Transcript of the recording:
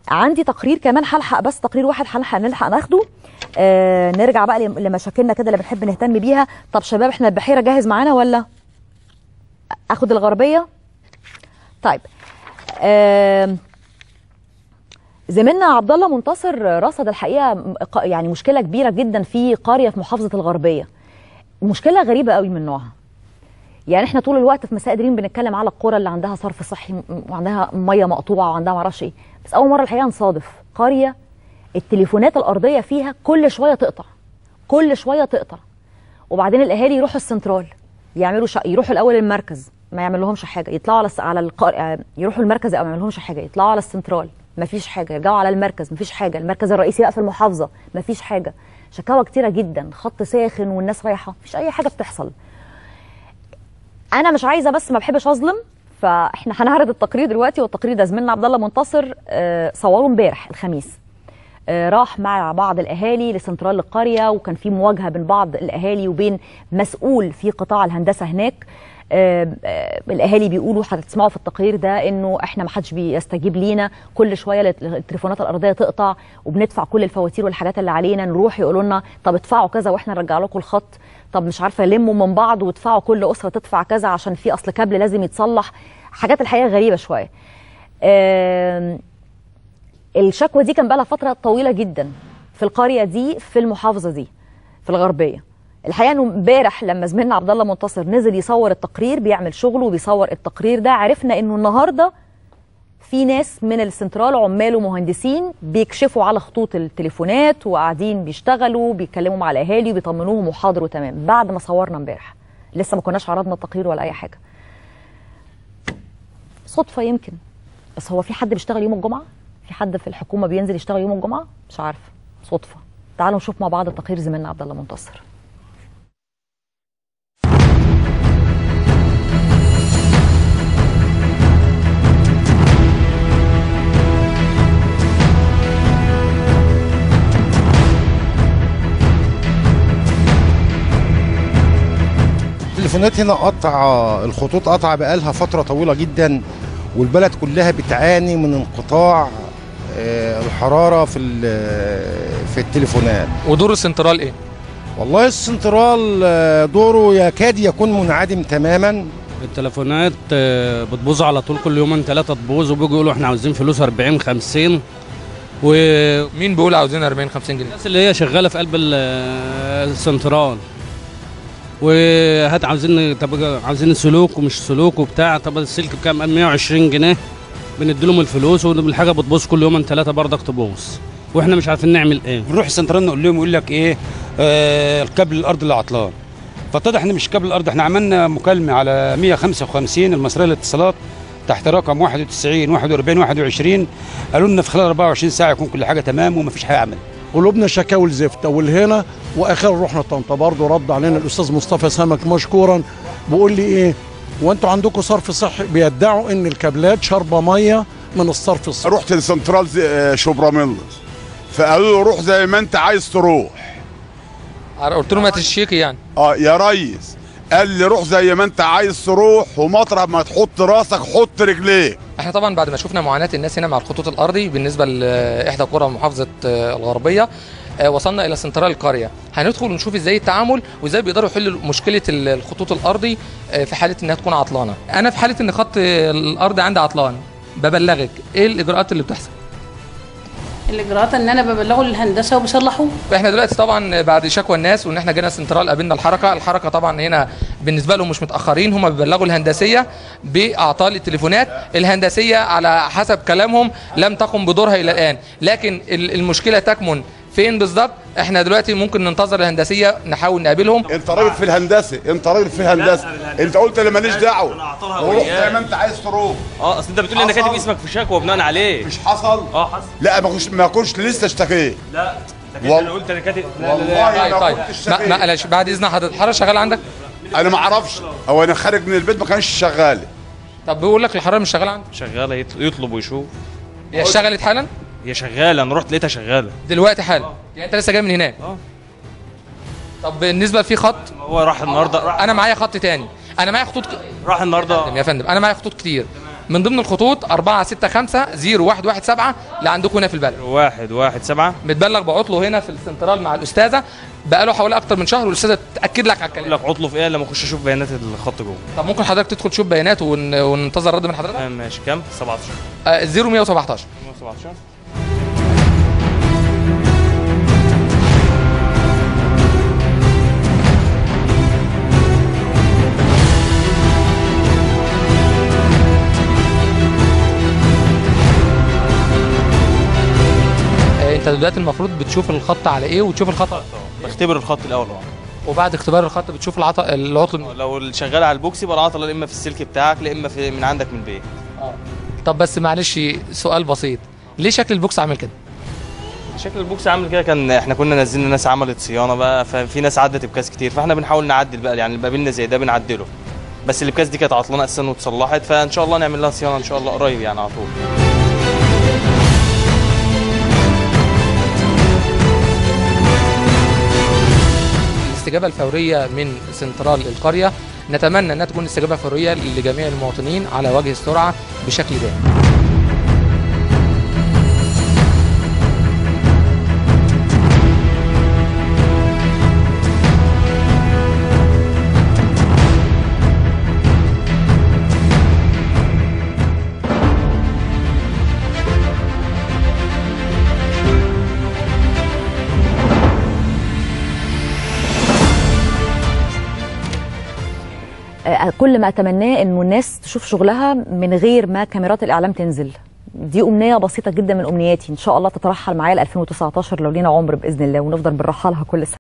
عندي تقرير كمان هلحق، بس تقرير واحد نلحق ناخده. نرجع بقى لمشاكلنا كده اللي بنحب نهتم بيها. طب شباب احنا البحيره جاهز معانا ولا اخد الغربيه؟ طيب زميلنا عبد الله منتصر رصد الحقيقه يعني مشكله كبيره جدا في قريه في محافظه الغربيه، مشكله غريبه قوي من نوعها. يعني احنا طول الوقت في مساء دريم بنتكلم على القرى اللي عندها صرف صحي وعندها ميه مقطوعه وعندها معرفش ايه، بس اول مره الحقيقه نصادف قريه التليفونات الارضيه فيها كل شويه تقطع، كل شويه تقطع. وبعدين الاهالي يروحوا السنترال يعملوا يروحوا الاول المركز ما يعمل لهمش حاجه، يطلعوا على يروحوا المركز او ما يعمل لهمش حاجه، يطلعوا على السنترال مفيش حاجه، يرجعوا على المركز مفيش حاجه، المركز الرئيسي بقى في المحافظه مفيش حاجه. شكاوى كتيره جدا، خط ساخن والناس رايحه مفيش اي حاجه بتحصل. انا مش عايزه بس ما بحبش اظلم، فاحنا هنعرض التقرير دلوقتي، والتقرير ده زميلنا عبد الله منتصر صوره امبارح الخميس. راح مع بعض الاهالي لسنترال القريه، وكان في مواجهه بين بعض الاهالي وبين مسؤول في قطاع الهندسه هناك. الاهالي بيقولوا هتسمعوا في التقرير ده انه احنا ما حدش بيستجيب لينا، كل شويه التليفونات الارضيه تقطع وبندفع كل الفواتير والحاجات اللي علينا، نروح يقولوا لنا طب ادفعوا كذا واحنا نرجع لكم الخط، طب مش عارفه لموا من بعض وادفعوا كل اسره تدفع كذا عشان في اصل كابل لازم يتصلح. حاجات الحقيقه غريبه شويه. الشكوى دي كان بقى لها فتره طويله جدا في القريه دي في المحافظه دي في الغربيه. الحقيقه انه امبارح لما زميلنا عبد الله منتصر نزل يصور التقرير، بيعمل شغله وبيصور التقرير ده، عرفنا انه النهارده في ناس من السنترال عمال ومهندسين بيكشفوا على خطوط التليفونات وقاعدين بيشتغلوا بيتكلموا مع الاهالي وبيطمنوهم وحاضروا تمام بعد ما صورنا امبارح. لسه ما كناش عرضنا التقرير ولا اي حاجه. صدفه يمكن، بس هو في حد بيشتغل يوم الجمعه؟ في حد في الحكومه بينزل يشتغل يوم الجمعه؟ مش عارفه، صدفه. تعالوا نشوف مع بعض التقرير زميلنا عبد الله منتصر. التليفونات هنا قطع، الخطوط قطع بقالها فترة طويلة جدا، والبلد كلها بتعاني من انقطاع الحرارة في التليفونات. ودور السنترال ايه؟ والله السنترال دوره يكاد يكون منعدم تماما. التليفونات بتبوظ على طول، كل يومين ثلاثة تبوظ، وبيجوا يقولوا احنا عاوزين فلوس 40 50. ومين بيقول عاوزين 40 50 جنيه؟ الناس اللي هي شغالة في قلب السنترال. وهات عاوزين، طب عاوزين سلوك ومش سلوك وبتاع، طب السلك بكام؟ 120 جنيه بندي لهم الفلوس، والحاجه بتبوظ كل يومين ثلاثه برضك تبوظ، واحنا مش عارفين نعمل ايه. بنروح السنترال نقول لهم، يقول لك ايه الكابل الارض اللي عطلان. فاتضح ان مش كابل الارض، احنا عملنا مكالمه على 155 المصريه للاتصالات تحت رقم 91 41 21، قالوا لنا في خلال 24 ساعه يكون كل حاجه تمام ومفيش حاجه عمل. قلوبنا شكاوي الزفت والهنا، واخيرا رحنا طنطا برضه رد علينا الاستاذ مصطفى سمك مشكورا، بيقول لي ايه وانتوا عندكم صرف صحي، بيدعوا ان الكابلات شاربه ميه من الصرف الصحي. رحت لسنترال شبرا ميلز، فقالوا له روح زي ما انت عايز تروح. قلت له ما تشيكي يعني. يا ريس قال لي روح زي ما انت عايز تروح، ومطرح ما تحط راسك حط رجليك. احنا طبعا بعد ما شفنا معاناه الناس هنا مع الخطوط الارضي بالنسبه لاحدى قرى محافظه الغربيه، وصلنا الى سنترال القريه. هندخل ونشوف ازاي التعامل وازاي بيقدروا يحلوا مشكله الخطوط الارضي في حاله انها تكون عطلانه. انا في حاله ان خط الارض عندي عطلان ببلغك، ايه الاجراءات اللي بتحصل؟ الاجراءات ان انا ببلغه للهندسه وبيصلحوه. احنا دلوقتي طبعا بعد شكوى الناس وان احنا جينا سنترال قابلنا الحركه طبعا هنا بالنسبه لهم مش متاخرين، هم بيبلغوا الهندسيه باعطال التليفونات. الهندسيه على حسب كلامهم لم تقم بدورها الى الان، لكن المشكله تكمن فين بالظبط؟ احنا دلوقتي ممكن ننتظر الهندسيه نحاول نقابلهم. انت راجل في الهندسه، انت راجل في الهندسه، انت قلت لي ماليش دعوه وروح زي ما انت عايز تروح. اصل انت بتقول لي انا كاتب اسمك في شكوى بناء عليه. مش حصل؟ حصل. لا ما كنتش لسه اشتكيت. لا انا قلت انا كاتب. والله طيب معلش بعد اذن حضرتك، الحراره شغاله عندك؟ انا ما اعرفش، هو انا خارج من البيت ما كانش شغاله. طب بيقول لك الحراره مش شغاله عندك؟ شغاله، يطلب ويشوف. هي اشتغلت حالا؟ هي شغاله، انا رحت لقيتها شغاله دلوقتي حالا. يعني انت لسه جاي من هناك؟ طب بالنسبه في خط، هو راح النهارده. انا معايا خط تاني، انا معايا خطوط راح النهارده يا فندم، انا معايا خطوط كتير. من ضمن الخطوط 465-0117 اللي عندكم هنا في البلد. 117 متبلغ بعطله هنا في السنترال مع الاستاذه بقاله حوالي اكتر من شهر، والاستاذه تاكد لك على الكلام. اقول لك عطله في ايه لما اخش اشوف بيانات الخط جوه. طب ممكن حضرتك تدخل تشوف بيانات وننتظر رد من حضرتك؟ ماشي. كام؟ 17 0117 117. انت دلوقتي المفروض بتشوف الخط على ايه وتشوف الخطا. بختبر الخط الاول وبعد اختبار الخط بتشوف العطل. لو شغال على البوكس يبقى العطله لا اما في السلك بتاعك لا اما من عندك من البيت. طب بس معلش سؤال بسيط، ليه شكل البوكس عامل كده؟ شكل البوكس عامل كده كان احنا كنا نزلنا ناس عملت صيانه بقى، ففي ناس عدت بكاس كتير، فاحنا بنحاول نعدل بقى، يعني اللي قابلنا زي ده بنعدله، بس البكاس دي كانت عطلانه اساسا واتصلحت، فان شاء الله نعمل لها صيانه ان شاء الله قريب يعني على طول. الاستجابه الفوريه من سنترال القريه نتمنى انها تكون استجابه فوريه لجميع المواطنين على وجه السرعه بشكل دائم. كل ما اتمناه انه الناس تشوف شغلها من غير ما كاميرات الاعلام تنزل. دي امنيه بسيطه جدا من امنياتي، ان شاء الله تترحل معايا ل 2019 لو لينا عمر باذن الله ونفضل بنرحلها كل سنه.